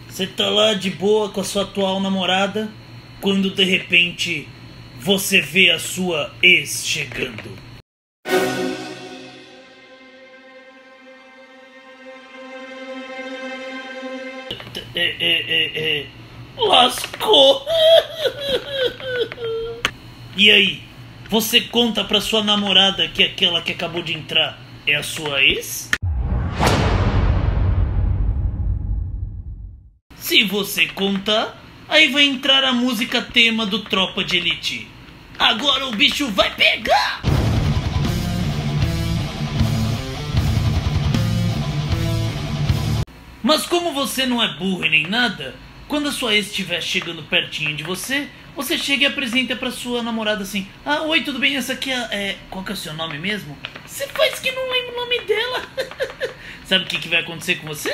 Você tá lá de boa com a sua atual namorada, quando de repente você vê a sua ex chegando. Lascou! E aí, você conta pra sua namorada que aquela que acabou de entrar é a sua ex? Se você contar, aí vai entrar a música tema do Tropa de Elite. Agora o bicho vai pegar! Mas como você não é burro e nem nada, quando a sua ex estiver chegando pertinho de você, você chega e apresenta pra sua namorada assim: ah, oi, tudo bem? Essa aqui é... Qual que é o seu nome mesmo? Você faz que não lembra o nome dela. Sabe o que vai acontecer com você?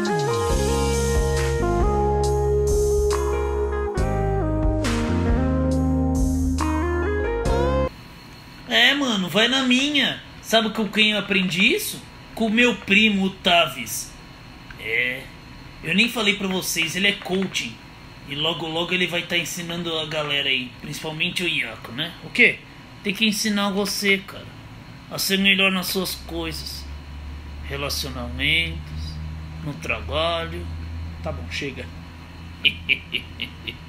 É, mano, vai na minha. Sabe com quem eu aprendi isso? Com o meu primo, o Tavis. É, eu nem falei pra vocês, ele é coaching. E logo logo ele vai estar ensinando a galera aí, principalmente o Iaco, né? O quê? Tem que ensinar você, cara, a ser melhor nas suas coisas. Relacionamentos, no trabalho. Tá bom, chega.